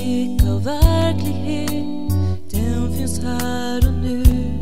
inblick av verklighet, den finns här och nu.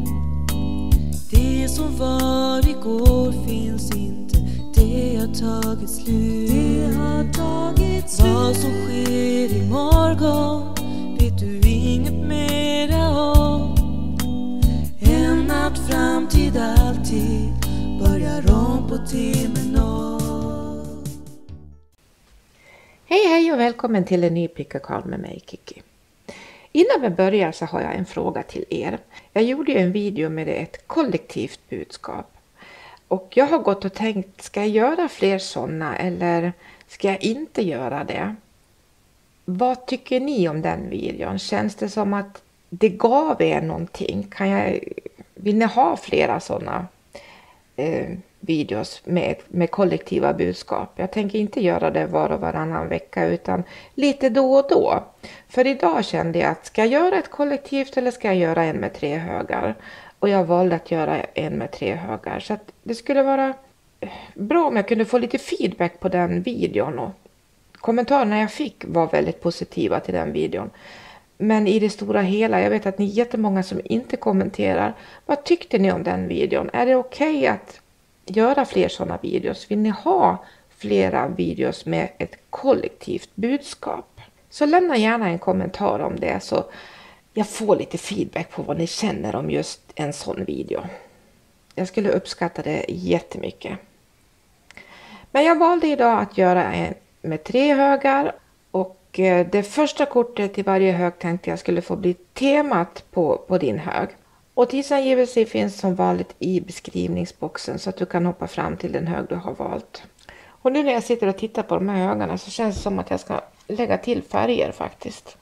Det som var igår finns inte, det har tagit slut. Vad som sker imorgon vet du inget mera om, än att framtid alltid börjar om på timmen noll. Hej och välkommen till en ny Pickakal med mig, Kiki. Innan vi börjar så har jag en fråga till er. Jag gjorde ju en video med ett kollektivt budskap. Och jag har gått och tänkt, ska jag göra fler sådana eller ska jag inte göra det? Vad tycker ni om den videon? Känns det som att det gav er någonting? Vill ni ha flera sådana videos med kollektiva budskap? Jag tänker inte göra det var och varannan vecka utan lite då och då. För idag kände jag att ska jag göra ett kollektivt eller ska jag göra en med 3 högar? Och jag valde att göra en med 3 högar. Så att det skulle vara bra om jag kunde få lite feedback på den videon. Och kommentarerna jag fick var väldigt positiva till den videon. Men i det stora hela, jag vet att ni är jättemånga som inte kommenterar. Vad tyckte ni om den videon? Är det okej att göra fler sådana videos? Vill ni ha flera videos med ett kollektivt budskap? Så lämna gärna en kommentar om det så jag får lite feedback på vad ni känner om just en sån video. Jag skulle uppskatta det jättemycket. Men jag valde idag att göra en med 3 högar. Och det första kortet till varje hög tänkte jag skulle få bli temat på din hög. Och tidsangivelse finns som vanligt i beskrivningsboxen så att du kan hoppa fram till den hög du har valt. Och nu när jag sitter och tittar på de här högarna så känns det som att jag ska lägga till färger faktiskt.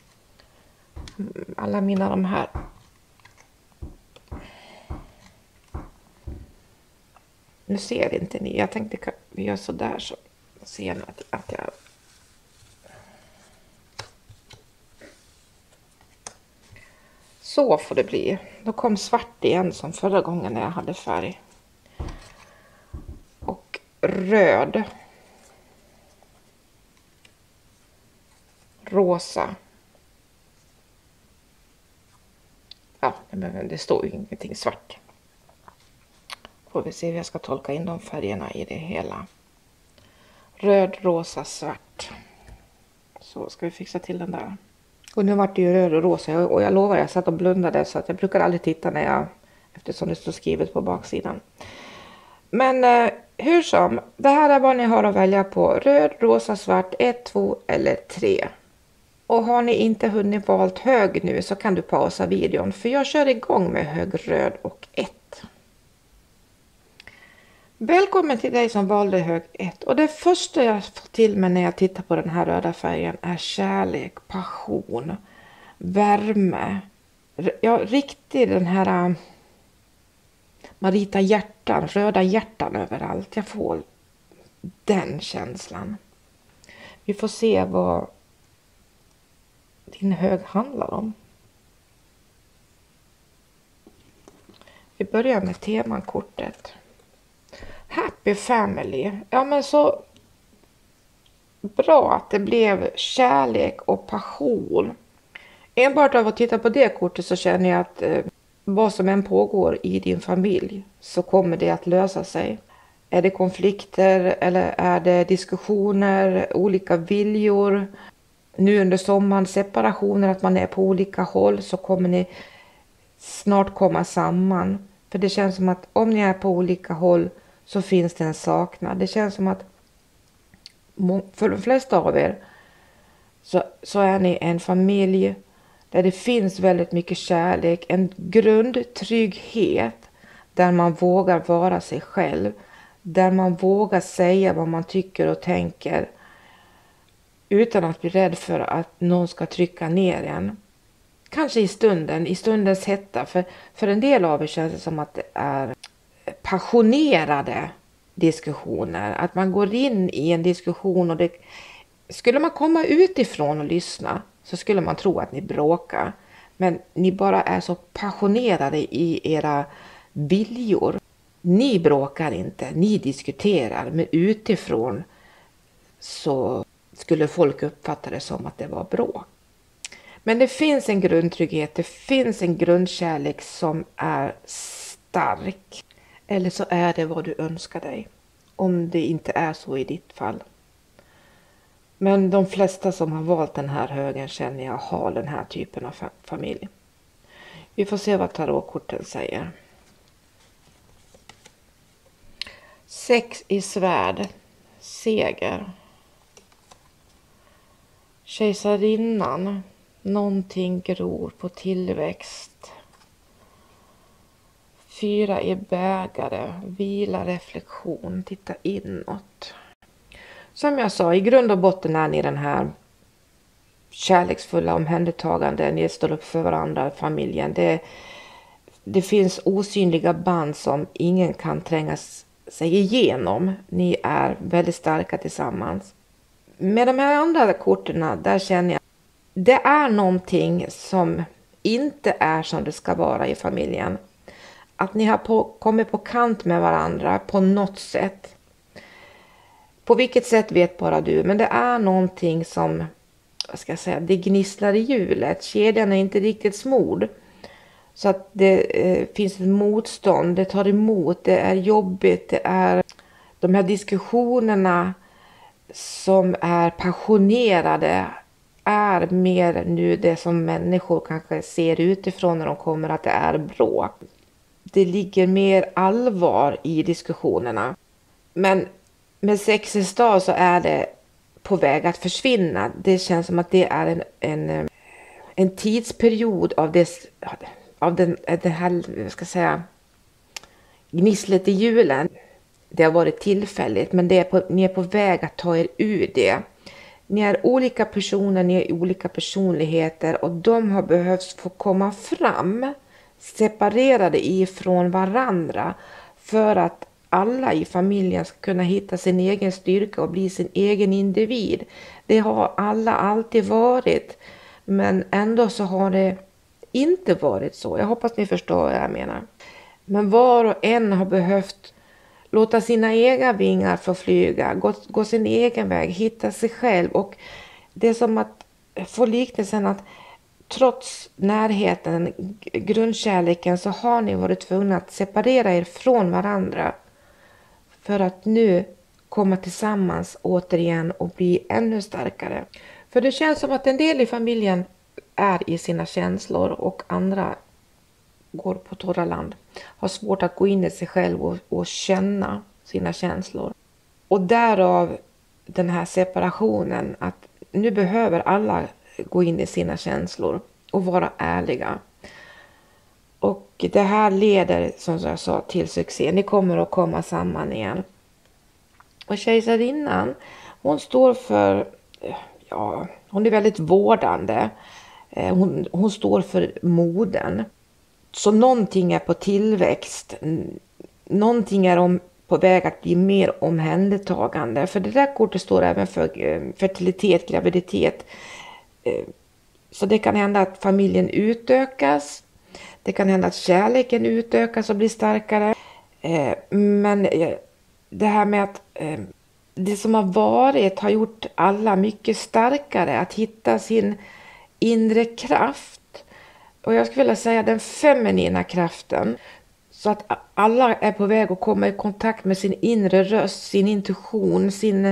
Alla mina de här. Nu ser inte ni. Jag tänkte vi gör så där så ser ni att jag... Så får det bli. Då kom svart igen som förra gången när jag hade färg. Och röd. Rosa. Ja, det står ju ingenting svart. Får vi se hur jag ska tolka in de färgerna i det hela. Röd, rosa, svart. Så ska vi fixa till den där. Och nu var det ju röd och rosa och jag lovar jag satt och blundade så att jag brukar aldrig titta eftersom det står skrivet på baksidan. Men hur som, det här är vad ni har att välja på. Röd, rosa, svart, 1, 2 eller 3. Och har ni inte hunnit valt hög nu så kan du pausa videon för jag kör igång med hög, röd och 1. Välkommen till dig som valde hög 1. Och det första jag får till mig när jag tittar på den här röda färgen är kärlek, passion, värme. Ja, riktigt den här Marita hjärtan, röda hjärtan överallt. Jag får den känslan. Vi får se vad din hög handlar om. Vi börjar med temakortet. Happy Family. Ja men så bra att det blev kärlek och passion. Enbart av att titta på det kortet så känner jag att vad som än pågår i din familj så kommer det att lösa sig. Är det konflikter eller är det diskussioner, olika viljor? Nu under sommaren separationer, att man är på olika håll så kommer ni snart komma samman. För det känns som att om ni är på olika håll så finns det en saknad. Det känns som att för de flesta av er så är ni en familj där det finns väldigt mycket kärlek. En grundtrygghet där man vågar vara sig själv. Där man vågar säga vad man tycker och tänker utan att bli rädd för att någon ska trycka ner en. Kanske i stundens hetta. För en del av er känns det som att det är passionerade diskussioner. Att man går in i en diskussion och skulle man komma utifrån och lyssna så skulle man tro att ni bråkar. Men ni bara är så passionerade i era viljor. Ni bråkar inte, ni diskuterar. Men utifrån så skulle folk uppfatta det som att det var bråk. Men det finns en grundtrygghet, det finns en grundkärlek som är stark. Eller så är det vad du önskar dig, om det inte är så i ditt fall. Men de flesta som har valt den här högen känner jag har den här typen av familj. Vi får se vad tarotkorten säger. 6 i svärd, seger. Kejsarinnan, någonting gror på tillväxt. 4 i bägare, vila, reflektion, titta inåt. Som jag sa, i grund och botten är ni den här kärleksfulla omhändertagande. Ni står upp för varandra, familjen. Det finns osynliga band som ingen kan tränga sig igenom. Ni är väldigt starka tillsammans. Med de här andra korten, där känner jag det är någonting som inte är som det ska vara i familjen. Att ni har kommit på kant med varandra på något sätt. På vilket sätt vet bara du, men det är någonting som, vad ska jag säga, det gnisslar i hjulet. Kedjan är inte riktigt smord. Så att det finns ett motstånd, det tar emot, det är jobbigt, det är de här diskussionerna som är passionerade är mer nu det som människor kanske ser utifrån när de kommer att det är bråk. Det ligger mer allvar i diskussionerna. Men med 6 i stav så är det på väg att försvinna. Det känns som att det är en tidsperiod av det här, ska säga, gnisslet i hjulen. Det har varit tillfälligt, men ni är på väg att ta er ur det. Ni är olika personer, ni är olika personligheter och de har behövt få komma fram separerade ifrån varandra för att alla i familjen ska kunna hitta sin egen styrka och bli sin egen individ. Det har alla alltid varit, men ändå så har det inte varit så. Jag hoppas ni förstår vad jag menar. Men var och en har behövt låta sina egna vingar få flyga, gå sin egen väg, hitta sig själv. Och det är som att få liknelsen att trots närheten, grundkärleken, så har ni varit tvungna att separera er från varandra. För att nu komma tillsammans återigen och bli ännu starkare. För det känns som att en del i familjen är i sina känslor och andra går på torra land. Har svårt att gå in i sig själv och känna sina känslor. Och därav den här separationen, att nu behöver alla gå in i sina känslor och vara ärliga. Och det här leder, som jag sa, till succé. Ni kommer att komma samman igen. Och kejsarinnan, hon står för, hon är väldigt vårdande. Hon står för moden. Så någonting är på tillväxt. Någonting är på väg att bli mer omhändertagande. För det där kortet står även för fertilitet, graviditet. Så det kan hända att familjen utökas. Det kan hända att kärleken utökas och blir starkare. Men det här med att det som har varit har gjort alla mycket starkare. Att hitta sin inre kraft. Och jag skulle vilja säga den feminina kraften. Så att alla är på väg att komma i kontakt med sin inre röst, sin intuition, sin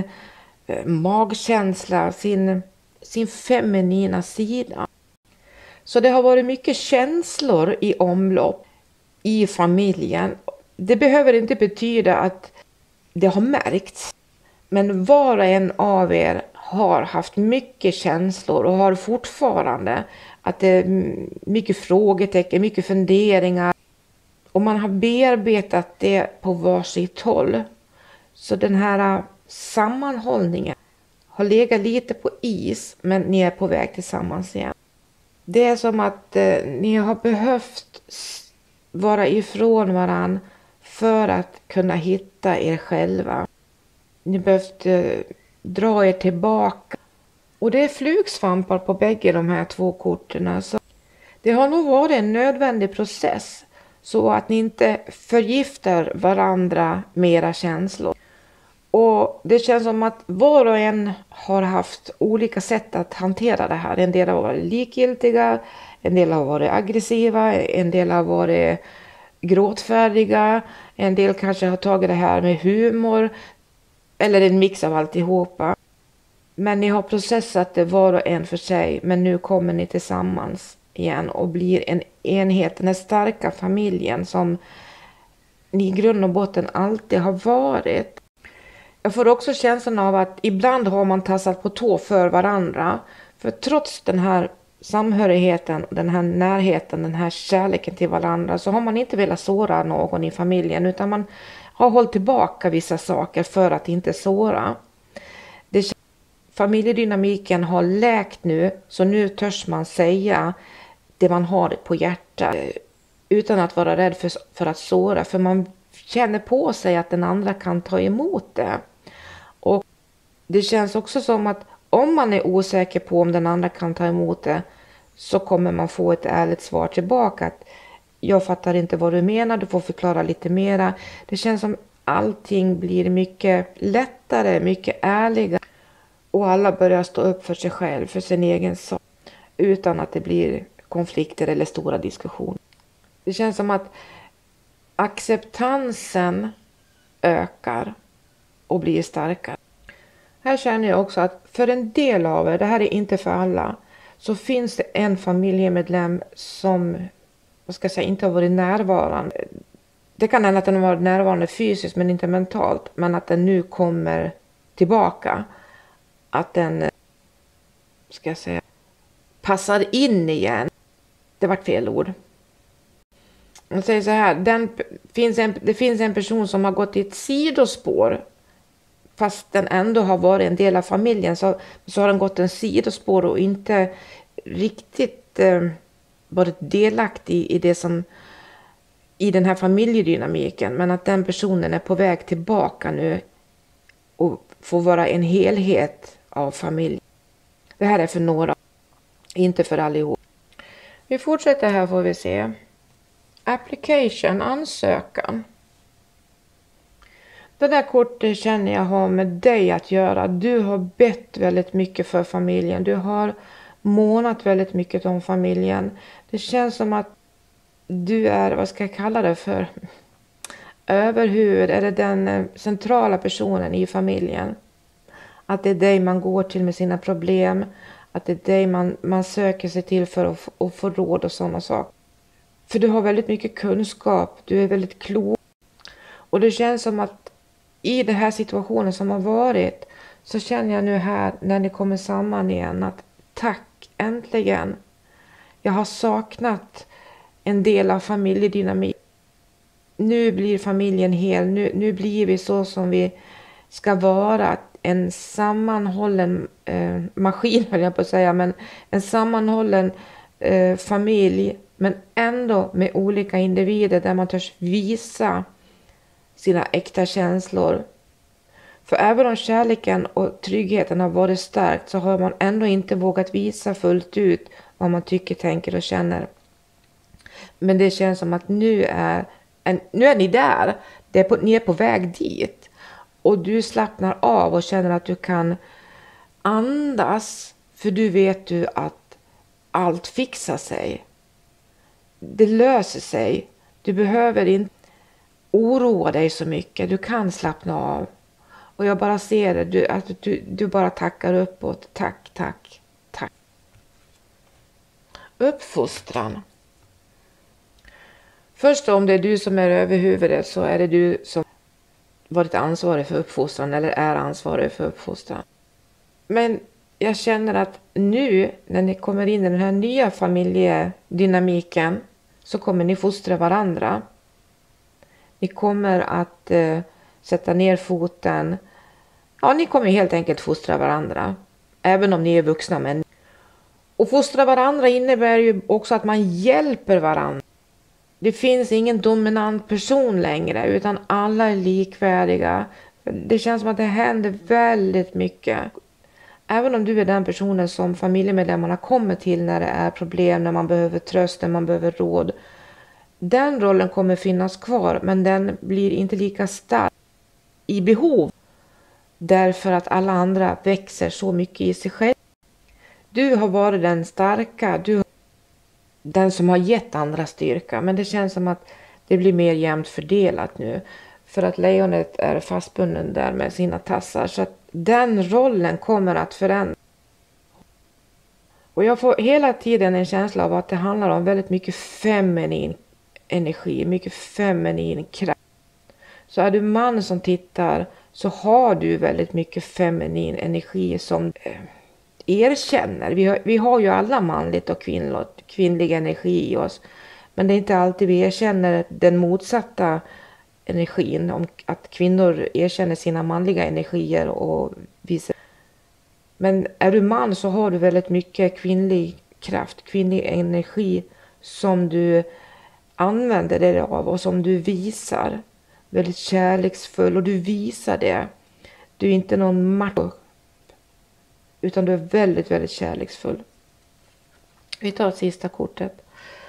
magkänsla, sin feminina sida. Så det har varit mycket känslor i omlopp i familjen. Det behöver inte betyda att det har märkts. Men var och en av er har haft mycket känslor och har fortfarande att det är mycket frågetecken, mycket funderingar. Och man har bearbetat det på varsitt håll. Så den här sammanhållningen har legat lite på is, men ni är på väg tillsammans igen. Det är som att ni har behövt vara ifrån varann för att kunna hitta er själva. Ni behövt dra er tillbaka. Och det är flugsvampar på bägge de här 2 korten. Så det har nog varit en nödvändig process. Så att ni inte förgiftar varandra med era känslor. Och det känns som att var och en har haft olika sätt att hantera det här. En del har varit likgiltiga, en del har varit aggressiva, en del har varit gråtfärdiga, en del kanske har tagit det här med humor eller en mix av alltihopa. Men ni har processat det var och en för sig, men nu kommer ni tillsammans igen och blir en enhet, den här starka familjen som ni i grund och botten alltid har varit. Jag får också känslan av att ibland har man tassat på tå för varandra. För trots den här samhörigheten, den här närheten, den här kärleken till varandra så har man inte velat såra någon i familjen utan man har hållit tillbaka vissa saker för att inte såra. Familjedynamiken har läkt nu så nu törs man säga det man har på hjärtat utan att vara rädd för att såra för man känner på sig att den andra kan ta emot det. Och det känns också som att om man är osäker på om den andra kan ta emot det så kommer man få ett ärligt svar tillbaka att jag fattar inte vad du menar, du får förklara lite mera. Det känns som allting blir mycket lättare, mycket ärligare och alla börjar stå upp för sig själv, för sin egen sak utan att det blir konflikter eller stora diskussioner. Det känns som att acceptansen ökar och blir starkare. Här känner jag också att för en del av er, det här är inte för alla, så finns det en familjemedlem som inte har varit närvarande. Det kan hända att den har varit närvarande fysiskt men inte mentalt, men att den nu kommer tillbaka. Att den passar in igen. Det var fel ord. Jag säger så här, det finns en person som har gått i ett sidospår. Fast den ändå har varit en del av familjen så har den gått en sidospår och inte riktigt varit delaktig i det som i den här familjedynamiken. Men att den personen är på väg tillbaka nu och får vara en helhet av familj. Det här är för några, inte för allihop. Vi fortsätter här får vi se. Application, ansökan. Det där kortet känner jag har med dig att göra. Du har bett väldigt mycket för familjen. Du har månat väldigt mycket om familjen. Det känns som att du är, vad ska jag kalla det för? Överhuvud, är det den centrala personen i familjen. Att det är dig man går till med sina problem. Att det är dig man söker sig till för att få råd och sådana saker. För du har väldigt mycket kunskap. Du är väldigt klok. Och det känns som att i den här situationen som har varit så känner jag nu här när ni kommer samman igen att tack, äntligen. Jag har saknat en del av familjedynamik. Nu blir familjen hel. Nu blir vi så som vi ska vara. En sammanhållen maskin höll jag på att säga. Men en sammanhållen familj. Men ändå med olika individer där man törs visa sina äkta känslor. För även om kärleken och tryggheten har varit starkt så har man ändå inte vågat visa fullt ut vad man tycker, tänker och känner. Men det känns som att nu är ni där. Ni är på väg dit. Och du slappnar av och känner att du kan andas. För du vet du att allt fixar sig. Det löser sig. Du behöver inte oroa dig så mycket. Du kan slappna av. Och jag bara ser det. Att du bara tackar uppåt. Tack, tack, tack. Uppfostran. Först om det är du som är över huvudet så är det du som varit ansvarig för uppfostran eller är ansvarig för uppfostran. Men jag känner att nu när ni kommer in i den här nya familjedynamiken så kommer ni fostra varandra. Ni kommer att sätta ner foten. Ja, ni kommer helt enkelt fostra varandra. Även om ni är vuxna män. Och fostra varandra innebär ju också att man hjälper varandra. Det finns ingen dominant person längre utan alla är likvärdiga. Det känns som att det händer väldigt mycket. Även om du är den personen som familjemedlemmarna kommer till när det är problem, när man behöver tröst, när man behöver råd. Den rollen kommer finnas kvar men den blir inte lika stark i behov Därför att alla andra växer så mycket i sig själv. Du har varit den starka, den som har gett andra styrka. Men det känns som att det blir mer jämnt fördelat nu. För att lejonet är fastbunden där med sina tassar. Så att den rollen kommer att förändras. Och jag får hela tiden en känsla av att det handlar om väldigt mycket feminin energi. Mycket feminin kraft. Så är du man som tittar så har du väldigt mycket feminin energi som erkänner. Vi har ju alla manligt och kvinnlig energi i oss. Men det är inte alltid vi erkänner den motsatta energin. Om att kvinnor erkänner sina manliga energier och visar. Men är du man så har du väldigt mycket kvinnlig kraft, kvinnlig energi som du använder dig av och som du visar. Väldigt kärleksfull och du visar det. Du är inte någon macho. Utan du är väldigt, väldigt kärleksfull. Vi tar sista kortet.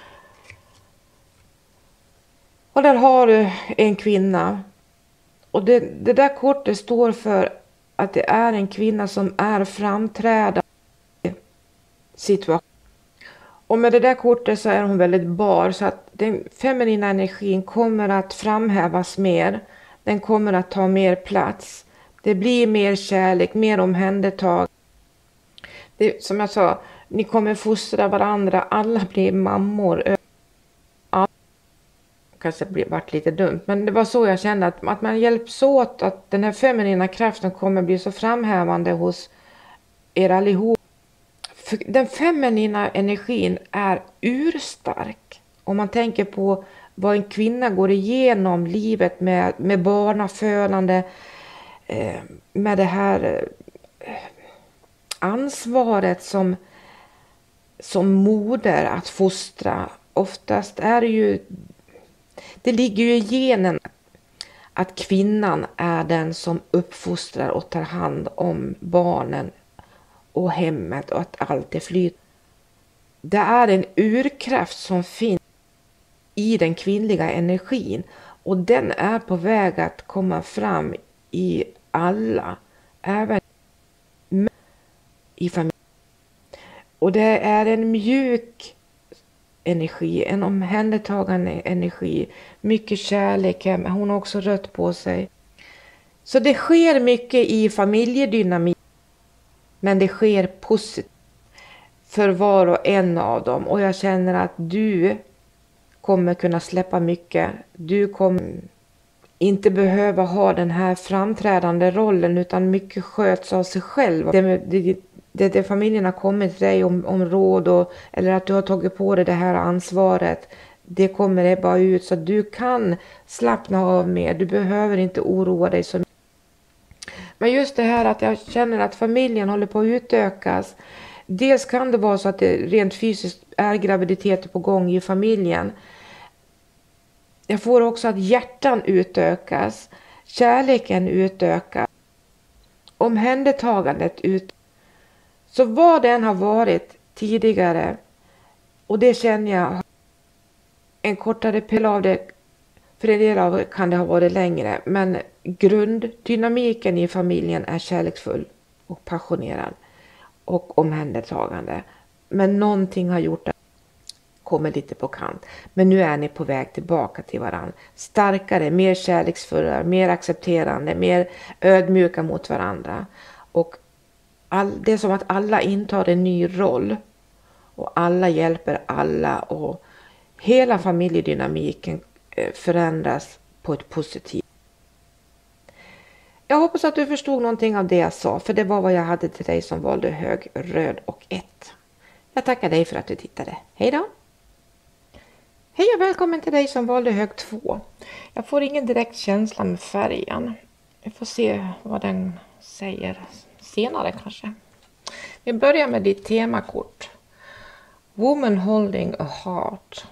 Och där har du en kvinna. Och det där kortet står för att det är en kvinna som är framträdande i situation. Och med det där kortet så är hon väldigt bar. Så att den feminina energin kommer att framhävas mer. Den kommer att ta mer plats. Det blir mer kärlek, mer omhändertag. Det, som jag sa, ni kommer fostra varandra. Alla blir mammor. Kanske varit lite dumt. Men det var så jag kände att man hjälps åt. Att den här feminina kraften kommer bli så framhävande hos er allihop. För den feminina energin är urstark. Om man tänker på vad en kvinna går igenom livet med barnafödande. Med det här ansvaret som moder att fostra. Oftast är det ju, det ligger ju i genen att kvinnan är den som uppfostrar och tar hand om barnen och hemmet och att allt är flyt. Det är en urkraft som finns i den kvinnliga energin och den är på väg att komma fram i alla, även i familjen. Och det är en mjuk energi, en omhändertagande energi, mycket kärlek. Hon har också rött på sig. Så det sker mycket i familjedynamik, men det sker positivt för var och en av dem. Och jag känner att du kommer kunna släppa mycket. Du kommer inte behöva ha den här framträdande rollen, utan mycket sköts av sig själv. Det familjen har kommit till dig om råd eller att du har tagit på dig det här ansvaret. Det kommer det bara ut så att du kan slappna av mer. Du behöver inte oroa dig så mycket. Men just det här att jag känner att familjen håller på att utökas. Dels kan det vara så att det rent fysiskt är graviditeter på gång i familjen. Jag får också att hjärtan utökas. Kärleken utökas. Omhändertagandet utökas. Så vad den har varit tidigare, och det känner jag en kortare period av det, för en del av det kan det ha varit längre, men grunddynamiken i familjen är kärleksfull och passionerad och omhändertagande. Men någonting har gjort att kommer lite på kant. Men nu är ni på väg tillbaka till varandra. Starkare, mer kärleksfulla, mer accepterande, mer ödmjuka mot varandra. Och det är som att alla intar en ny roll. Och alla hjälper alla. Och hela familjedynamiken förändras på ett positivt. Jag hoppas att du förstod någonting av det jag sa. För det var vad jag hade till dig som valde hög, röd och 1. Jag tackar dig för att du tittade. Hej då! Hej och välkommen till dig som valde hög 2. Jag får ingen direkt känsla med färgen. Vi får se vad den säger senare kanske. Vi börjar med ditt temakort. Woman holding a heart.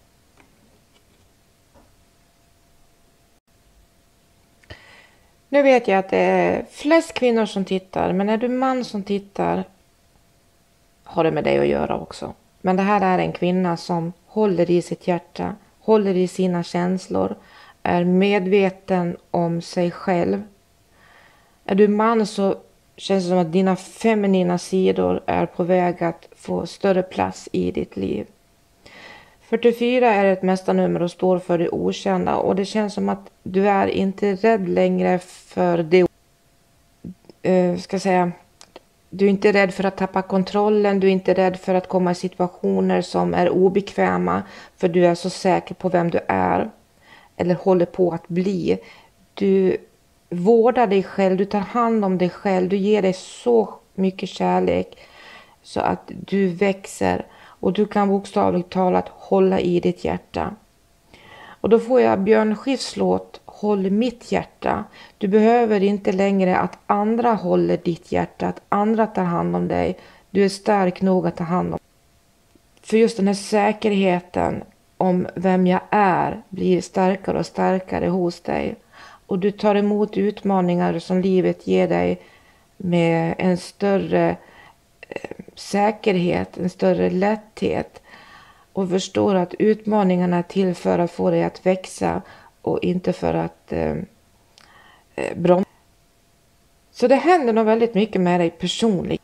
Nu vet jag att det är flest kvinnor som tittar. Men är du man som tittar har det med dig att göra också. Men det här är en kvinna som håller i sitt hjärta. Håller i sina känslor. Är medveten om sig själv. Är du man så känns det som att dina feminina sidor är på väg att få större plats i ditt liv. 44 är ett mästarnummer och står för det okända, och det känns som att du är inte rädd längre för det. Du är inte rädd för att tappa kontrollen, du är inte rädd för att komma i situationer som är obekväma, för du är så säker på vem du är eller håller på att bli. Du vårdar dig själv, du tar hand om dig själv, du ger dig så mycket kärlek så att du växer, och du kan bokstavligt talat hålla i ditt hjärta. Och då får jag Björn Skifs låt Håll mitt hjärta. Du behöver inte längre att andra håller ditt hjärta, att andra tar hand om dig. Du är stark nog att ta hand om. För just den här säkerheten om vem jag är blir starkare och starkare hos dig. Och du tar emot utmaningar som livet ger dig med en större säkerhet, en större lätthet. Och förstår att utmaningarna är till för att få dig att växa och inte för att bromsa. Så det händer nog väldigt mycket med dig personligt.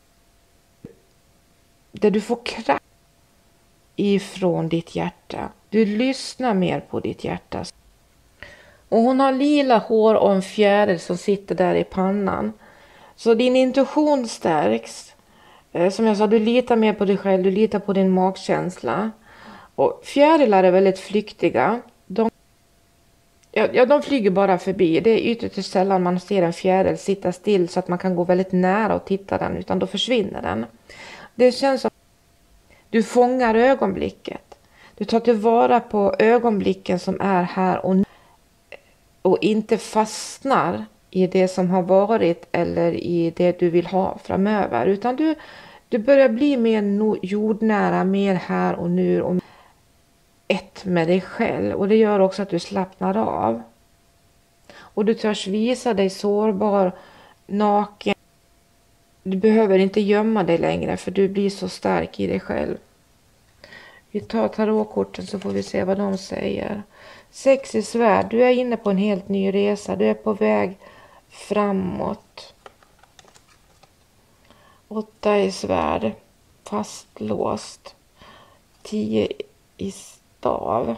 Där du får kraft ifrån ditt hjärta. Du lyssnar mer på ditt hjärta. Och hon har lila hår och en fjäril som sitter där i pannan. Så din intuition stärks. Som jag sa, du litar mer på dig själv, du litar på din magkänsla. Och fjärilar är väldigt flyktiga. De flyger bara förbi. Det är ytterst sällan man ser en fjäril sitta still så att man kan gå väldigt nära och titta den, utan då försvinner den. Det känns som att du fångar ögonblicket. Du tar tillvara på ögonblicken som är här och nu. Och inte fastnar i det som har varit eller i det du vill ha framöver. Utan du börjar bli mer jordnära, mer här och nu och ett med dig själv. Och det gör också att du slappnar av. Och du törs visa dig sårbar, naken. Du behöver inte gömma dig längre, för du blir så stark i dig själv. Vi tar tarotkorten så får vi se vad de säger. 6 i svärd. Du är inne på en helt ny resa. Du är på väg framåt. 8 i svärd. Fastlåst. 10 i stav.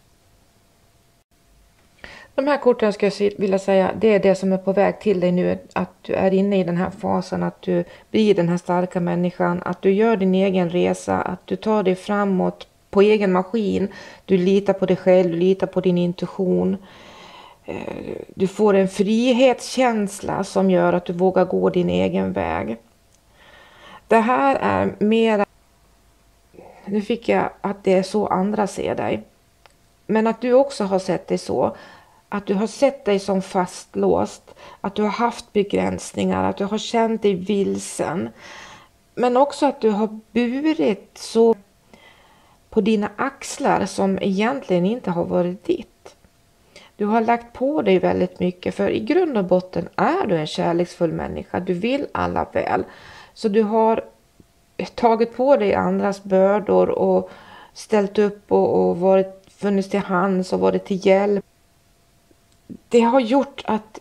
De här korten ska jag vilja säga, det är det som är på väg till dig nu. Att du är inne i den här fasen, att du blir den här starka människan. Att du gör din egen resa, att du tar dig framåt på egen maskin. Du litar på dig själv, du litar på din intuition. Du får en frihetskänsla som gör att du vågar gå din egen väg. Det här är mer, nu fick jag att det är så andra ser dig. Men att du också har sett dig så. Att du har sett dig som fastlåst. Att du har haft begränsningar. Att du har känt dig vilsen. Men också att du har burit så på dina axlar som egentligen inte har varit ditt. Du har lagt på dig väldigt mycket, för i grund och botten är du en kärleksfull människa. Du vill alla väl. Så du har tagit på dig andras bördor och ställt upp och funnits till hands och varit till hjälp. Det har gjort att,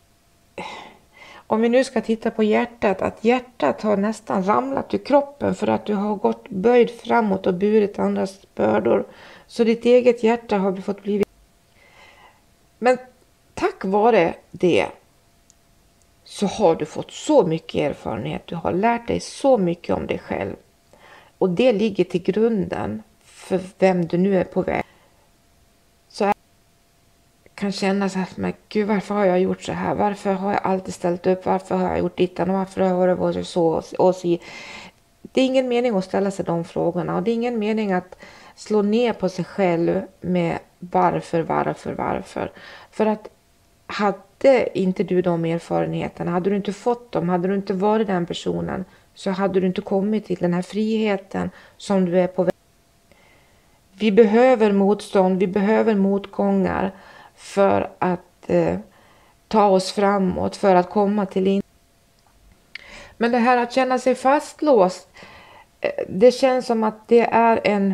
om vi nu ska titta på hjärtat, att hjärtat har nästan ramlat ur kroppen för att du har gått böjd framåt och burit andras bördor. Så ditt eget hjärta har fått blivit. Men tack vare det så har du fått så mycket erfarenhet. Du har lärt dig så mycket om dig själv. Och det ligger till grunden för vem du nu är på väg. Så jag kan känna så här, men gud, varför har jag gjort så här? Varför har jag alltid ställt upp? Varför har jag gjort dittan? Och varför har det varit så och så? Det är ingen mening att ställa sig de frågorna. Och det är ingen mening att slå ner på sig själv med varför. För att hade inte du de erfarenheterna, hade du inte fått dem, hade du inte varit den personen, så hade du inte kommit till den här friheten som du är på väg. Vi behöver motstånd, vi behöver motgångar för att ta oss framåt, för att komma till Men det här att känna sig fastlåst, det känns som att det är en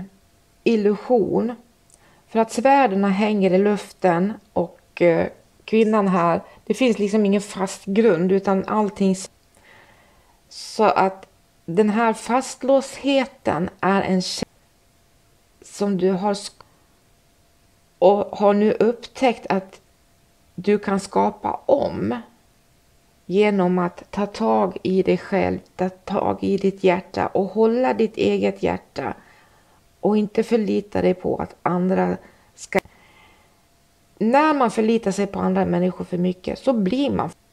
illusion. För att svärden hänger i luften och kvinnan här, Det finns liksom ingen fast grund utan allting. Så att den här fastlåsheten är en känsla som du har och har nu upptäckt att du kan skapa om genom att ta tag i dig själv, ta tag i ditt hjärta och hålla ditt eget hjärta och inte förlita dig på att andra ska. När man förlitar sig på andra människor för mycket så blir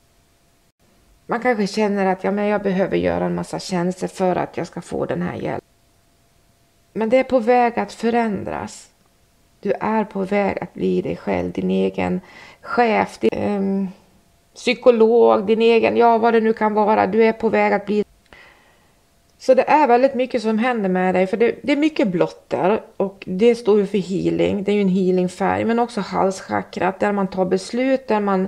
man kanske känner att men jag behöver göra en massa tjänster för att jag ska få den här hjälpen. Men det är på väg att förändras. Du är på väg att bli dig själv, din egen chef, din psykolog, din egen, vad det nu kan vara. Du är på väg att bli. Så det är väldigt mycket som händer med dig. För det är mycket blått där. Och det står ju för healing. Det är ju en healingfärg. Men också halschakrat. Där man tar beslut. Där man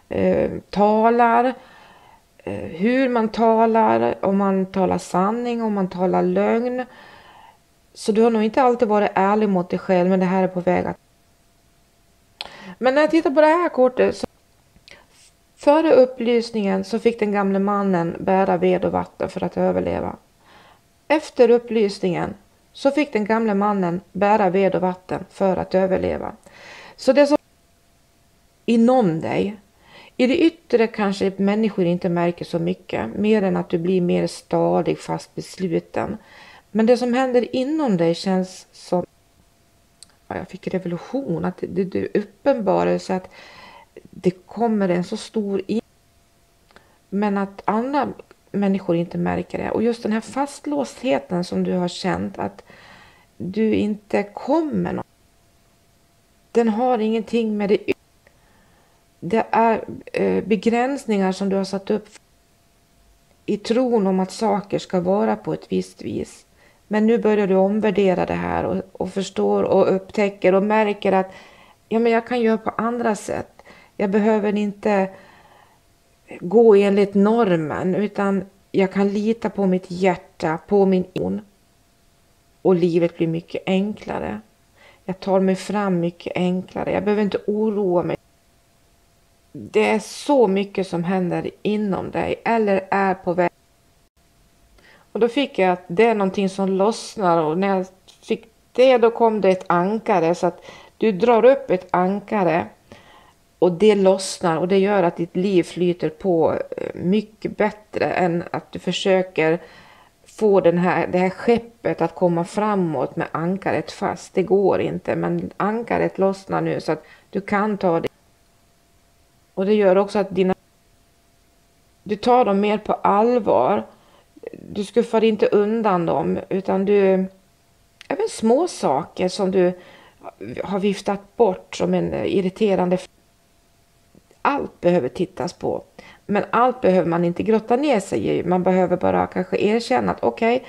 talar. Hur man talar. Om man talar sanning. Om man talar lögn. Så du har nog inte alltid varit ärlig mot dig själv. Men det här är på väg att. Men när jag tittar på det här kortet. Så före upplysningen så fick den gamle mannen bära ved och vatten för att överleva. Efter upplysningen så fick den gamle mannen bära ved och vatten för att överleva. Så det som inom dig, i det yttre kanske människor inte märker så mycket, mer än att du blir mer stadig, fast besluten. Men det som händer inom dig känns som, jag fick revolution, att det uppenbarelse att det kommer en så stor men att andra människor inte märker det. Och just den här fastlåstheten som du har känt att du inte kommer någon. Den har ingenting med det. Det är begränsningar som du har satt upp i tron om att saker ska vara på ett visst vis. Men nu börjar du omvärdera det här och förstår och upptäcker och märker att men jag kan göra på andra sätt. Jag behöver inte gå enligt normen utan jag kan lita på mitt hjärta, på min on. Och livet blir mycket enklare. Jag tar mig fram mycket enklare. Jag behöver inte oroa mig. Det är så mycket som händer inom dig eller är på väg. Och då fick jag att det är någonting som lossnar och när jag fick det då kom det ett ankare så att du drar upp ett ankare. Och det lossnar och det gör att ditt liv flyter på mycket bättre än att du försöker få det här skeppet att komma framåt med ankaret fast. Det går inte, men ankaret lossnar nu så att du kan ta det. Och det gör också att du tar dem mer på allvar. Du skuffar inte undan dem utan även små saker som du har viftat bort som en irriterande. Allt behöver tittas på. Men allt behöver man inte grotta ner sig i. Man behöver bara kanske erkänna att okej,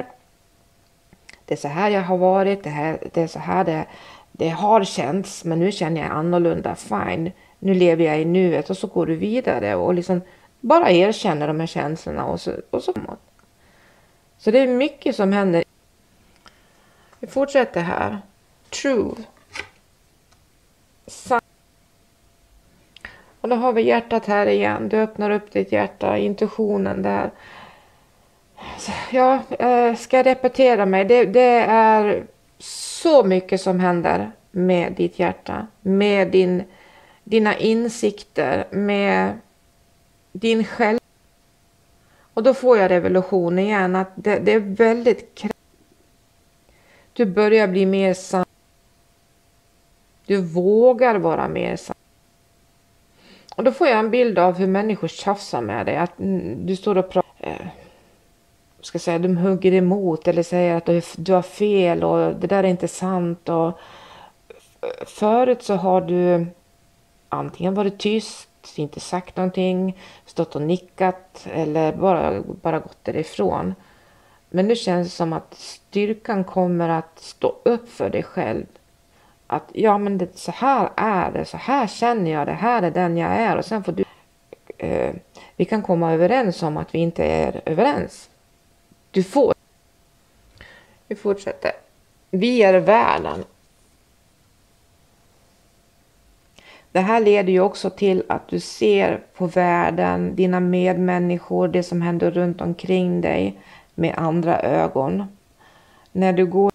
det är så här jag har varit. Det är så här det har känts. Men nu känner jag annorlunda. Fine. Nu lever jag i nuet. Och så går du vidare. Och liksom bara erkänner de här känslorna. Och så. Så det är mycket som händer. Vi fortsätter här. Truth. Och då har vi hjärtat här igen. Du öppnar upp ditt hjärta, intuitionen där. Så, ska jag repetera mig? Det är så mycket som händer med ditt hjärta. Med dina insikter. Med din själv. Och då får jag revolution igen. Att det är väldigt du börjar bli mer sann. Du vågar vara mer sann. Och då får jag en bild av hur människor tjafsar med dig. Att du står och pratar. De hugger emot. Eller säger att du har fel. Och det där är inte sant. Och förut så har du antingen varit tyst. Inte sagt någonting. Stått och nickat. Eller bara gått därifrån. Men nu känns det som att styrkan kommer att stå upp för dig själv. Att så här är det, så här känner jag, det här är den jag är. Och sen får vi kan komma överens om att vi inte är överens. Vi fortsätter. Vi är världen. Det här leder ju också till att du ser på världen, dina medmänniskor, det som händer runt omkring dig med andra ögon. När du går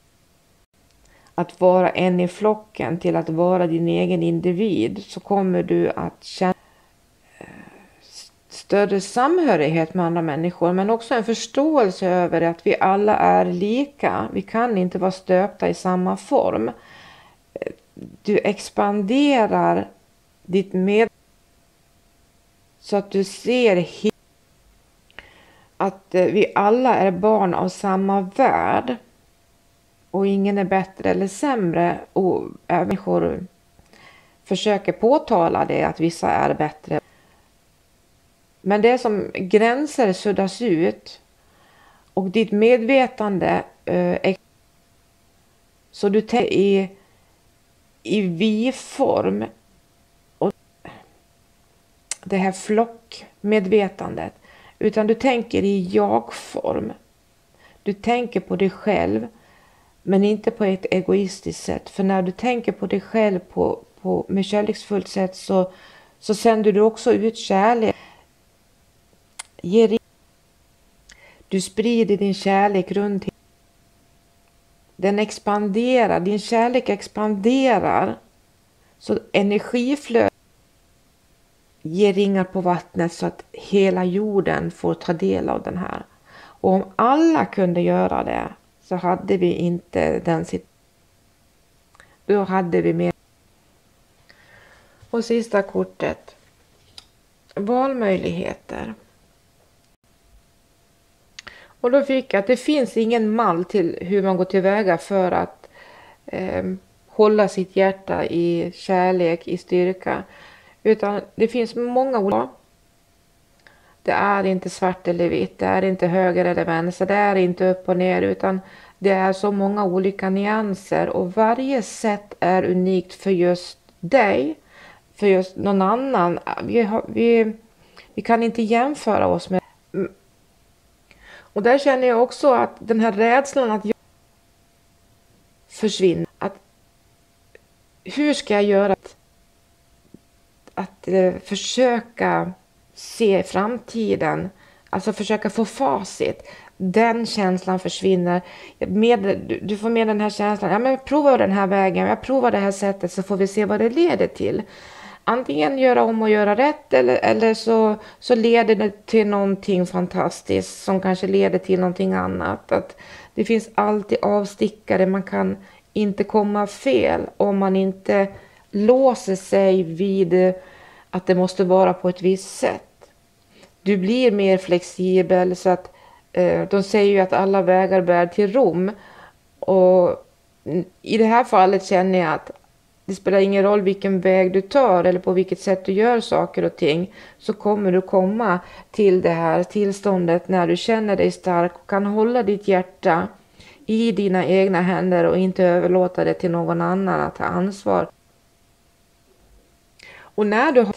att vara en i flocken till att vara din egen individ, så kommer du att känna större samhörighet med andra människor, men också en förståelse över att vi alla är lika. Vi kan inte vara stöpta i samma form. Du expanderar ditt så att du ser att vi alla är barn av samma värld. Och ingen är bättre eller sämre. Och människor försöker påtala det, att vissa är bättre. Men det är som gränser suddas ut. Och ditt medvetande så du tänker i vi-form. Och det här flockmedvetandet. Utan du tänker i jag-form. Du tänker på dig själv. Men inte på ett egoistiskt sätt. För när du tänker på dig själv med kärleksfullt sätt, så sänder du också ut kärlek. Du sprider din kärlek runt. Den expanderar. Din kärlek expanderar. Så energiflödet ger ringar på vattnet så att hela jorden får ta del av den här. Och om alla kunde göra det, så hade vi inte den situationen. Då hade vi mer. Och sista kortet. Valmöjligheter. Och då fick jag att det finns ingen mall till hur man går tillväga för att hålla sitt hjärta i kärlek, i styrka. Utan det finns många olika. Det är inte svart eller vitt, det är inte höger eller vänster, det är inte upp och ner, utan det är så många olika nyanser. Och varje sätt är unikt för just dig, för just någon annan. Vi kan inte jämföra oss med. Och där känner jag också att den här rädslan att försvinner. Hur ska jag göra att försöka se framtiden, alltså försöka få facit. Den känslan försvinner. Du får med den här känslan. Ja, men prova den här vägen. Jag provar det här sättet, så får vi se vad det leder till. Antingen göra om och göra rätt, eller så leder det till någonting fantastiskt som kanske leder till någonting annat. Att det finns alltid avstickare. Man kan inte komma fel om man inte låser sig vid att det måste vara på ett visst sätt. Du blir mer flexibel, så att de säger ju att alla vägar bär till Rom. Och i det här fallet känner jag att det spelar ingen roll vilken väg du tar eller på vilket sätt du gör saker och ting, så kommer du komma till det här tillståndet när du känner dig stark och kan hålla ditt hjärta i dina egna händer och inte överlåta det till någon annan att ta ansvar. Och när du har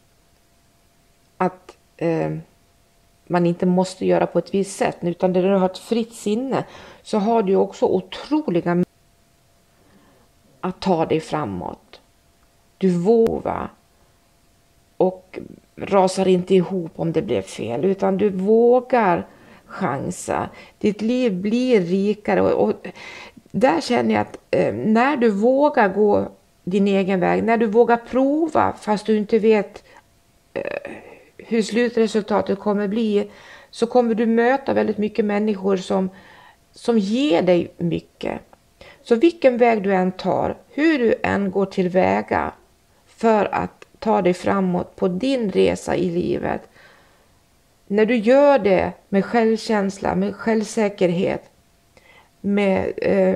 att man inte måste göra på ett visst sätt, utan när du har ett fritt sinne, så har du också otroliga att ta dig framåt. Du vågar och rasar inte ihop om det blev fel, utan du vågar chansa. Ditt liv blir rikare, och där känner jag att när du vågar gå din egen väg, när du vågar prova fast du inte vet hur slutresultatet kommer bli, så kommer du möta väldigt mycket människor som ger dig mycket. Så vilken väg du än tar, hur du än går tillväga för att ta dig framåt på din resa i livet. När du gör det med självkänsla, med självsäkerhet, med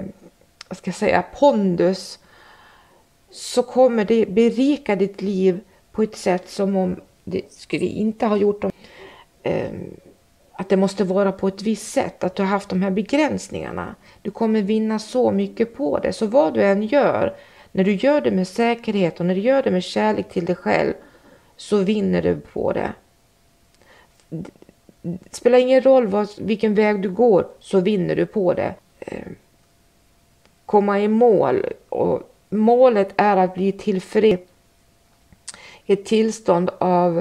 pondus, så kommer det berika ditt liv på ett sätt som om det skulle inte ha gjort att det måste vara på ett visst sätt, att du har haft de här begränsningarna. Du kommer vinna så mycket på det. Så vad du än gör, när du gör det med säkerhet och när du gör det med kärlek till dig själv, så vinner du på det. Det spelar ingen roll vilken väg du går, så vinner du på det. Komma i mål, och målet är att bli tillfreds ett tillstånd av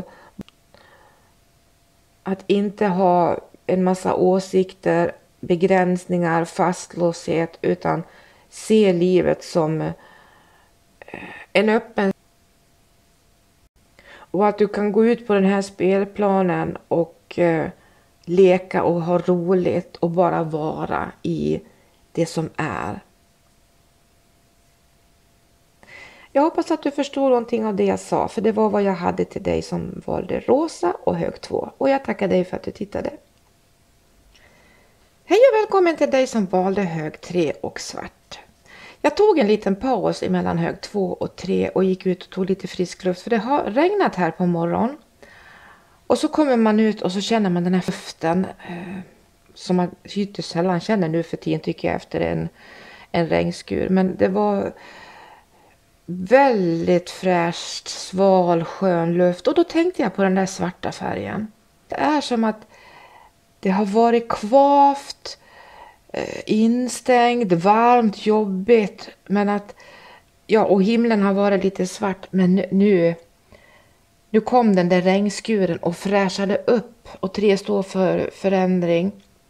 att inte ha en massa åsikter, begränsningar, fastlåshet, utan se livet som en öppen. Och att du kan gå ut på den här spelplanen och leka och ha roligt och bara vara i det som är. Jag hoppas att du förstår någonting av det jag sa, för det var vad jag hade till dig som valde rosa och hög 2. Och jag tackar dig för att du tittade. Hej och välkommen till dig som valde hög 3 och svart. Jag tog en liten paus mellan hög 2 och 3 och gick ut och tog lite frisk luft, för det har regnat här på morgonen. Och så kommer man ut och så känner man den här luften som man ytterst sällan känner nu för tiden, tycker jag, efter en regnskur. Men det var väldigt fräscht, sval, skön luft. Och då tänkte jag på den där svarta färgen. Det är som att det har varit kvavt, instängd, varmt, jobbigt. Men att, ja, och himlen har varit lite svart. Men nu kom den där regnskuren och fräschade upp. Och 3 står för förändring.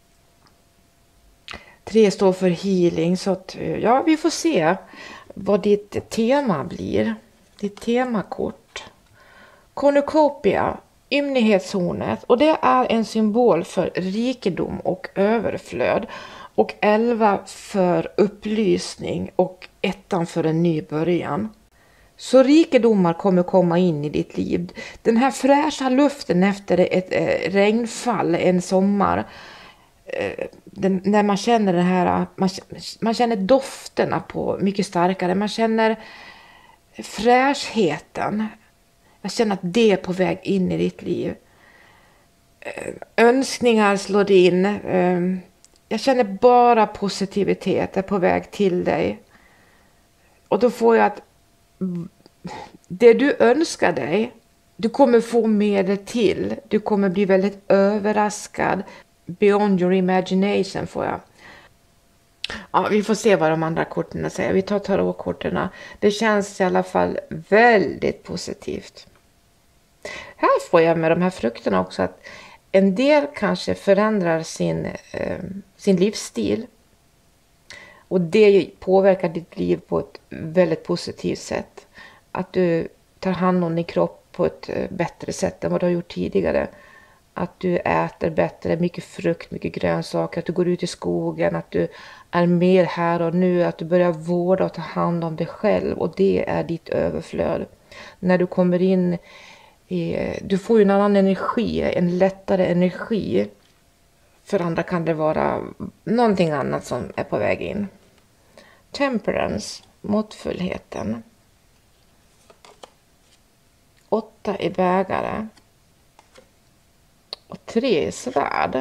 3 står för healing. Så att, ja, vi får se vad ditt tema blir. Ditt temakort. Cornucopia, ymnighetshornet. Och det är en symbol för rikedom och överflöd. Och 11 för upplysning och 1 för en ny början. Så rikedomar kommer komma in i ditt liv. Den här fräscha luften efter ett regnfall en sommar. När man känner den här, man känner dofterna på mycket starkare. Man känner fräschheten. Jag känner att det är på väg in i ditt liv. Önskningar slår in. Jag känner bara positivitet är på väg till dig. Och då får jag att det du önskar dig, du kommer få mer till. Du kommer bli väldigt överraskad. Beyond your imagination får jag. Ja, vi får se vad de andra korten säger. Vi tar tarotkorten. Det känns i alla fall väldigt positivt. Här får jag med de här frukterna också att en del kanske förändrar sin livsstil. Och det påverkar ditt liv på ett väldigt positivt sätt. Att du tar hand om din kropp på ett bättre sätt än vad du har gjort tidigare. Att du äter bättre, mycket frukt, mycket grönsaker. Att du går ut i skogen, att du är mer här och nu. Att du börjar vårda och ta hand om dig själv. Och det är ditt överflöd. När du kommer in du får ju en annan energi, en lättare energi. För andra kan det vara någonting annat som är på väg in. Temperance, måttfullheten. 8 i bägare. Och 3 i svärd.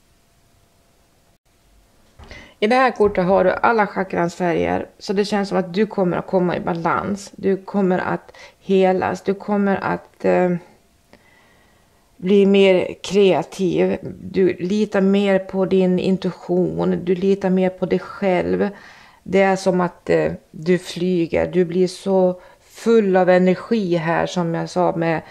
I det här kortet har du alla chakrans färger. Så det känns som att du kommer att komma i balans. Du kommer att helas. Du kommer att bli mer kreativ. Du litar mer på din intuition. Du litar mer på dig själv. Det är som att du flyger. Du blir så full av energi här, som jag sa, med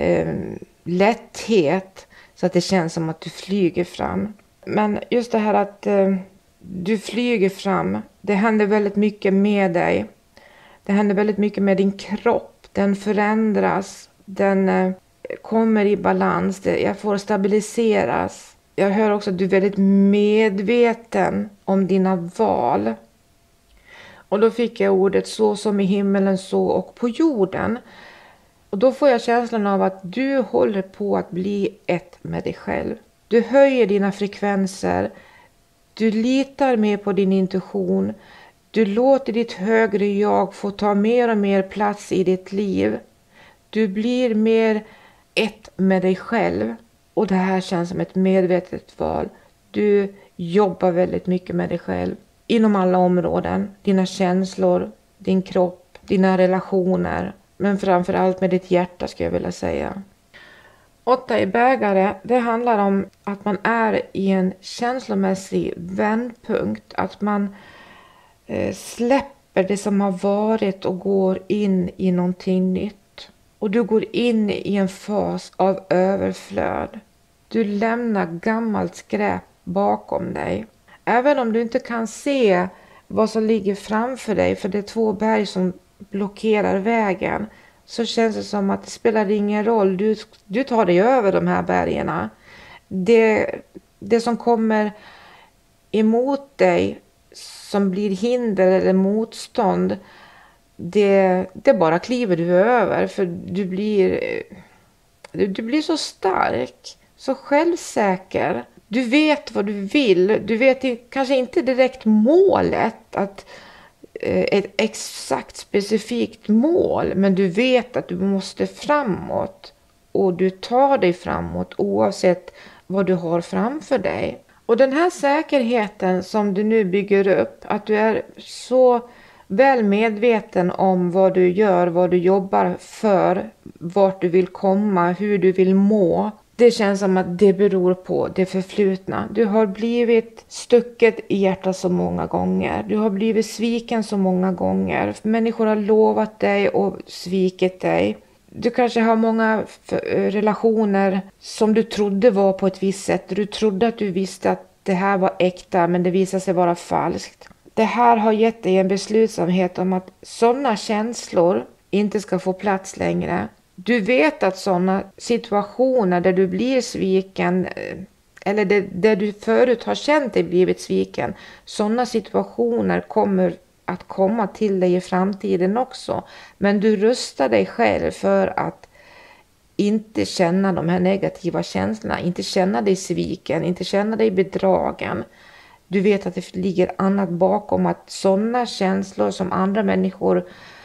lätthet. Så att det känns som att du flyger fram. Men just det här att du flyger fram. Det händer väldigt mycket med dig. Det händer väldigt mycket med din kropp. Den förändras. Den kommer i balans. Jag får stabiliseras. Jag hör också att du är väldigt medveten om dina val. Och då fick jag ordet så som i himmelen så och på jorden. Och då får jag känslan av att du håller på att bli ett med dig själv. Du höjer dina frekvenser. Du litar mer på din intuition. Du låter ditt högre jag få ta mer och mer plats i ditt liv. Du blir mer ett med dig själv. Och det här känns som ett medvetet val. Du jobbar väldigt mycket med dig själv. Inom alla områden. Dina känslor, din kropp, dina relationer. Men framförallt med ditt hjärta, skulle jag vilja säga. 8 i bägare, det handlar om att man är i en känslomässig vändpunkt. Att man släpper det som har varit och går in i någonting nytt. Och du går in i en fas av överflöd. Du lämnar gammalt skräp bakom dig. Även om du inte kan se vad som ligger framför dig, för det är 2 berg som blockerar vägen, så känns det som att det spelar ingen roll. Du tar dig över de här bergen. Det som kommer emot dig, som blir hinder eller motstånd, det bara kliver du över, för du blir så stark, så självsäker. Du vet vad du vill. Du vet kanske inte direkt målet, ett exakt specifikt mål, men du vet att du måste framåt, och du tar dig framåt oavsett vad du har framför dig. Och den här säkerheten som du nu bygger upp, att du är så väl medveten om vad du gör, vad du jobbar för, vart du vill komma, hur du vill må. Det känns som att det beror på det förflutna. Du har blivit stucket i hjärtat så många gånger. Du har blivit sviken så många gånger. Människor har lovat dig och svikit dig. Du kanske har många relationer som du trodde var på ett visst sätt. Du trodde att du visste att det här var äkta, men det visade sig vara falskt. Det här har gett dig en beslutsamhet om att sådana känslor inte ska få plats längre. Du vet att sådana situationer där du blir sviken, eller där du förut har känt dig blivit sviken, sådana situationer kommer att komma till dig i framtiden också. Men du rustar dig själv för att inte känna de här negativa känslorna, inte känna dig sviken, inte känna dig bedragen. Du vet att det ligger annat bakom, att sådana känslor som andra människor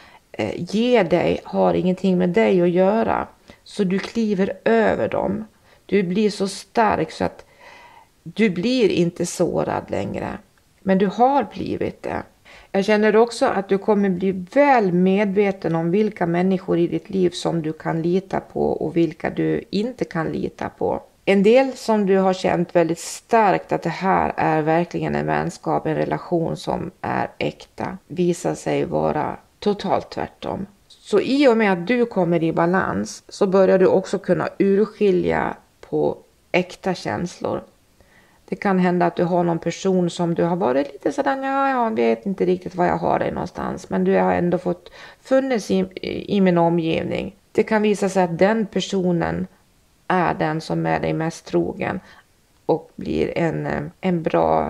ger dig har ingenting med dig att göra. Så du kliver över dem. Du blir så stark så att du blir inte sårad längre. Men du har blivit det. Jag känner också att du kommer bli väl medveten om vilka människor i ditt liv som du kan lita på och vilka du inte kan lita på. En del som du har känt väldigt starkt att det här är verkligen en vänskap, en relation som är äkta, visar sig vara totalt tvärtom. Så i och med att du kommer i balans så börjar du också kunna urskilja på äkta känslor. Det kan hända att du har någon person som du har varit lite sådär, jag vet inte riktigt var jag har dig någonstans, men du har ändå fått funnits i min omgivning. Det kan visa sig att den personen är den som är dig mest trogen och blir en bra,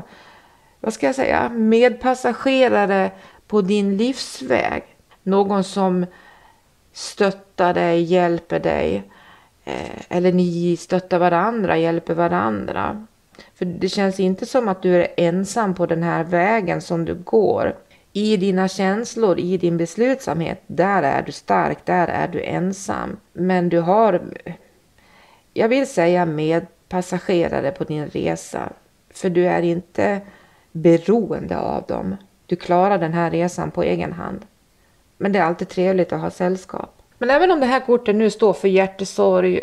medpassagerare på din livsväg. Någon som stöttar dig, hjälper dig, eller ni stöttar varandra, hjälper varandra. För det känns inte som att du är ensam på den här vägen som du går. I dina känslor, i din beslutsamhet, där är du stark, där är du ensam. Men du har, jag vill säga, medpassagerare på din resa. För du är inte beroende av dem. Du klarar den här resan på egen hand. Men det är alltid trevligt att ha sällskap. Men även om det här kortet nu står för hjärtesorg,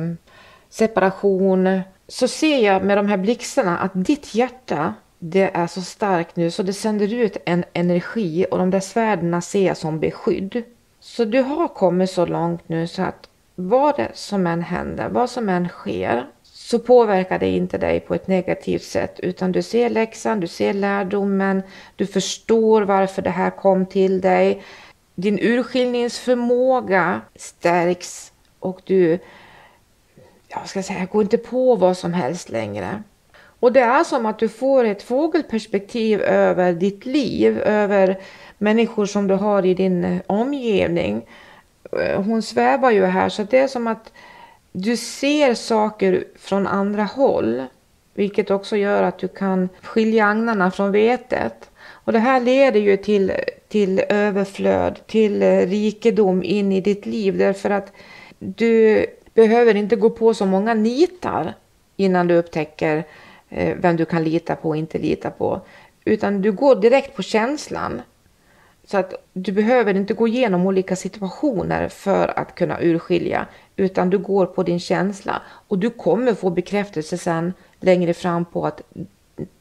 separation, så ser jag med de här blixtarna att ditt hjärta, det är så starkt nu så det sänder ut en energi, och de där svärderna ser jag som beskydd. Så du har kommit så långt nu så att vad det som än händer, vad som än sker, så påverkar det inte dig på ett negativt sätt, utan du ser läxan, du ser lärdomen, du förstår varför det här kom till dig. Din urskiljningsförmåga stärks och du, går inte på vad som helst längre. Och det är som att du får ett fågelperspektiv över ditt liv, över människor som du har i din omgivning. Hon svävar ju här, så det är som att du ser saker från andra håll, vilket också gör att du kan skilja agnarna från vetet. Och det här leder ju till överflöd, till rikedom in i ditt liv, därför att du behöver inte gå på så många nitar innan du upptäcker vem du kan lita på och inte lita på. Utan du går direkt på känslan. Så att du behöver inte gå igenom olika situationer för att kunna urskilja. Utan du går på din känsla. Och du kommer få bekräftelse sen längre fram på att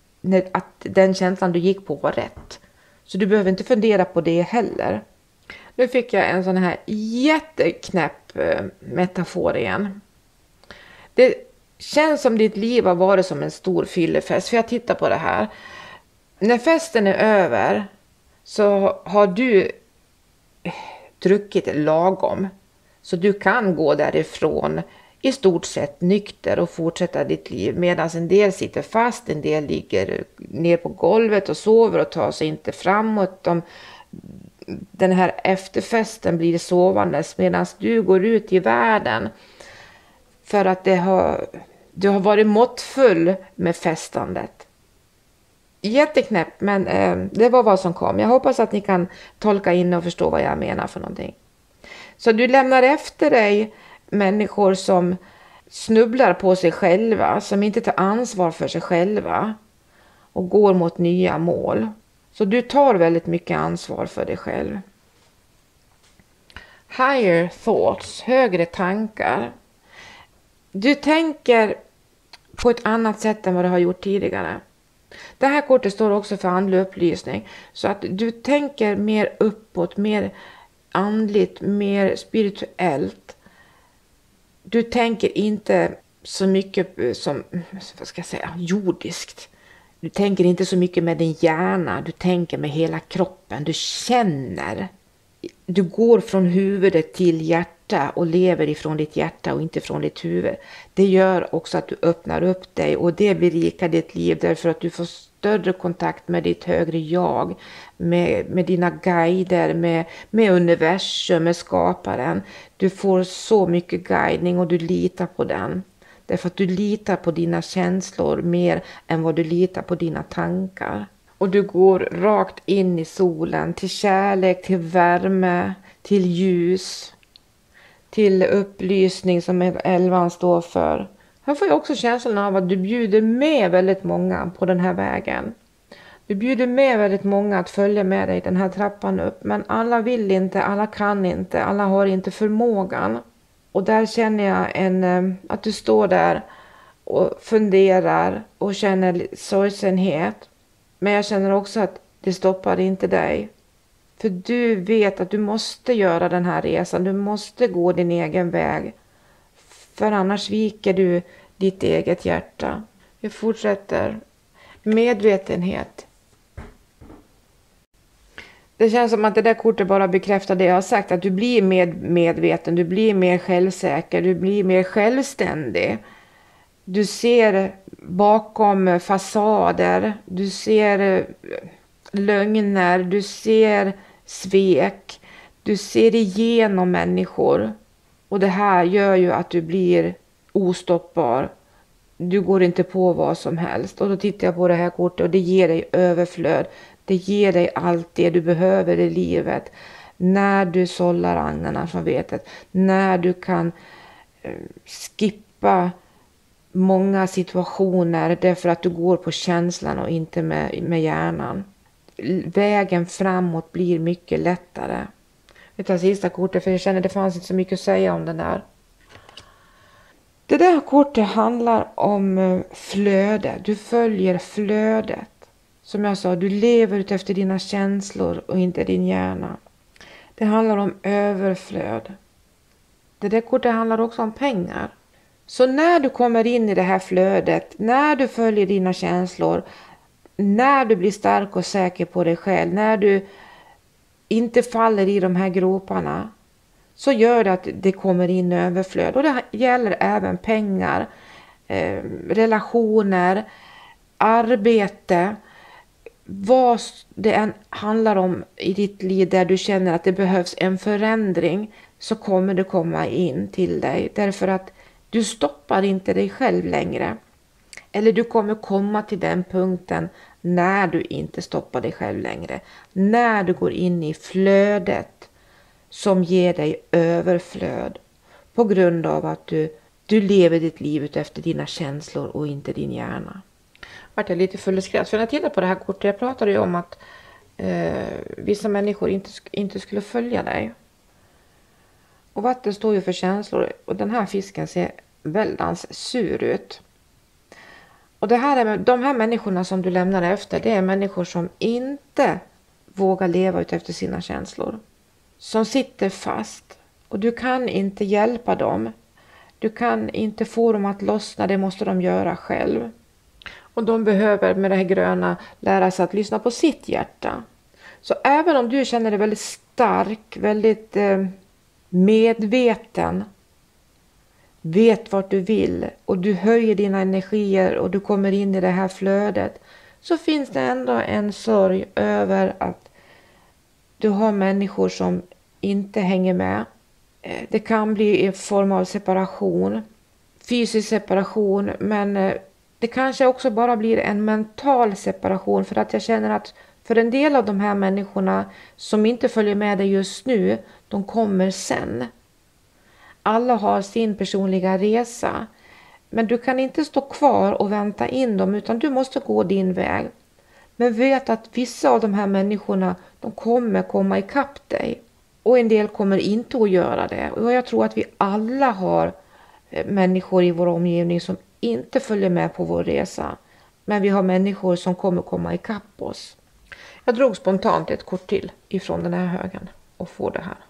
den känslan du gick på var rätt. Så du behöver inte fundera på det heller. Nu fick jag en sån här jätteknäpp metafor igen. Det känns som ditt liv har varit som en stor fyllefest. För jag tittar på det här. När festen är över så har du druckit lagom. Så du kan gå därifrån i stort sett nykter och fortsätta ditt liv. Medan en del sitter fast, en del ligger ner på golvet och sover och tar sig inte framåt. Den här efterfesten blir sovandes medan du går ut i världen. För att du har varit måttfull med festandet. Jätteknäpp, men det var vad som kom. Jag hoppas att ni kan tolka in och förstå vad jag menar för någonting. Så du lämnar efter dig människor som snubblar på sig själva, som inte tar ansvar för sig själva och går mot nya mål. Så du tar väldigt mycket ansvar för dig själv. Higher thoughts, högre tankar. Du tänker på ett annat sätt än vad du har gjort tidigare. Det här kortet står också för andlig upplysning. Så att du tänker mer uppåt, mer andligt, mer spirituellt. Du tänker inte så mycket som, vad ska jag säga, jordiskt. Du tänker inte så mycket med din hjärna, du tänker med hela kroppen, du känner. Du går från huvudet till hjärta och lever ifrån ditt hjärta och inte från ditt huvud. Det gör också att du öppnar upp dig och det berikar ditt liv därför att du får större kontakt med ditt högre jag, med dina guider, med universum, med skaparen. Du får så mycket guidning och du litar på den. Därför att du litar på dina känslor mer än vad du litar på dina tankar. Och du går rakt in i solen, till kärlek, till värme, till ljus, till upplysning som 11 står för. Här får jag också känslan av att du bjuder med väldigt många på den här vägen. Du bjuder med väldigt många att följa med dig den här trappan upp. Men alla vill inte, alla kan inte, alla har inte förmågan. Och där känner jag att du står där och funderar och känner sorgsenhet. Men jag känner också att det stoppar inte dig. För du vet att du måste göra den här resan. Du måste gå din egen väg. För annars viker du ditt eget hjärta. Vi fortsätter. Medvetenhet. Det känns som att det där kortet bara bekräftar det jag har sagt. Att du blir medveten. Du blir mer självsäker. Du blir mer självständig. Du ser bakom fasader. Du ser lögner. Du ser svek. Du ser igenom människor. Och det här gör ju att du blir ostoppbar. Du går inte på vad som helst. Och då tittar jag på det här kortet och det ger dig överflöd. Det ger dig allt det du behöver i livet. När du sållar agnarna från vetet. När du kan skippa många situationer därför att du går på känslan och inte med hjärnan. Vägen framåt blir mycket lättare. Vi tar sista kortet för jag känner att det fanns inte så mycket att säga om den där. Det där kortet handlar om flöde. Du följer flödet. Som jag sa, du lever ut efter dina känslor och inte din hjärna. Det handlar om överflöd. Det där kortet handlar också om pengar. Så när du kommer in i det här flödet, när du följer dina känslor, när du blir stark och säker på dig själv, när du inte faller i de här groparna, så gör det att det kommer in överflöd. Och det gäller även pengar, relationer, arbete, vad det än handlar om i ditt liv där du känner att det behövs en förändring, så kommer det komma in till dig. Därför att du stoppar inte dig själv längre. Eller du kommer komma till den punkten när du inte stoppar dig själv längre. När du går in i flödet som ger dig överflöd. På grund av att du lever ditt liv ut efter dina känslor och inte din hjärna. Vart jag lite full i skratt. För när jag tittar på det här kortet, jag pratade ju om att vissa människor inte skulle följa dig. Och vatten står ju för känslor. Och den här fisken ser väldigt sur ut. Och de här människorna som du lämnar efter, det är människor som inte vågar leva ut efter sina känslor. som sitter fast och du kan inte hjälpa dem. Du kan inte få dem att lossna, det måste de göra själv. Och de behöver med det här gröna lära sig att lyssna på sitt hjärta. Så även om du känner dig väldigt stark, väldigt medveten, vet vart du vill och du höjer dina energier och du kommer in i det här flödet, så finns det ändå en sorg över att du har människor som inte hänger med. Det kan bli en form av separation, fysisk separation, men det kanske också bara blir en mental separation, för att jag känner att för en del av de här människorna som inte följer med dig just nu, de kommer sen. Alla har sin personliga resa, men du kan inte stå kvar och vänta in dem, utan du måste gå din väg. Men vet att vissa av de här människorna, de kommer komma ikapp dig. Och en del kommer inte att göra det. Och jag tror att vi alla har människor i vår omgivning som inte följer med på vår resa. Men vi har människor som kommer komma ikapp oss. Jag drog spontant ett kort till ifrån den här högen och får det här.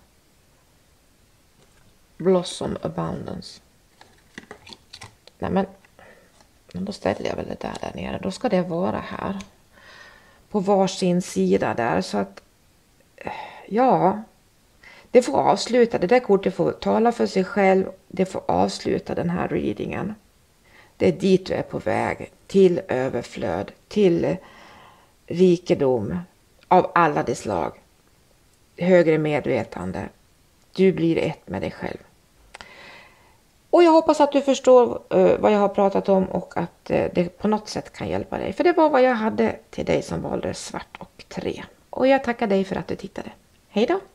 Blossom Abundance. Nej men då ställer jag väl det där nere. Då ska det vara här. På varsin sida där. Så att ja, det får avsluta. Det där kortet får tala för sig själv. Det får avsluta den här readingen. Det är dit du är på väg. Till överflöd. Till rikedom. Av alla de slag. Högre medvetande. Du blir ett med dig själv. Och jag hoppas att du förstår vad jag har pratat om och att det på något sätt kan hjälpa dig. För det var vad jag hade till dig som valde svart och 3. Och jag tackar dig för att du tittade. Hej då!